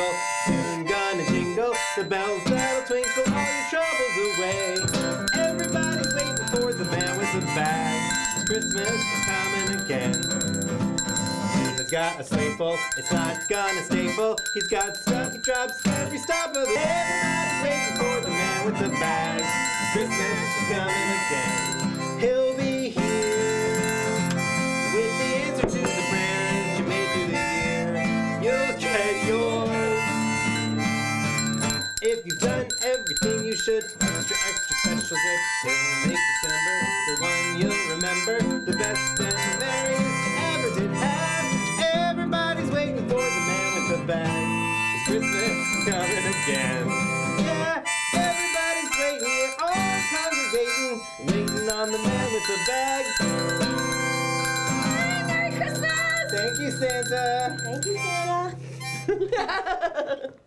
jingle, soon gonna jingle, the bells that'll twinkle all your troubles away. Everybody's waiting for the man with the bag. Christmas is coming again. He's got a sleigh full, it's not gonna stay full. He's got stuff, he drops every stop of the way. Everybody's waiting for the man with the bag. Christmas is coming again. He'll be here with the answer to the prayers you made through the year. You'll get yours if you've done everything you should. Extra, extra special gift. He'll make December the one you'll remember. The best and the merriest you ever did have. Everybody's waiting for the man with the bag. 'Cause Christmas is coming again. Yeah, everybody's waiting. We're all congregating, waiting on the man with the bag. Merry Christmas! Thank you, Santa. Thank you, Santa.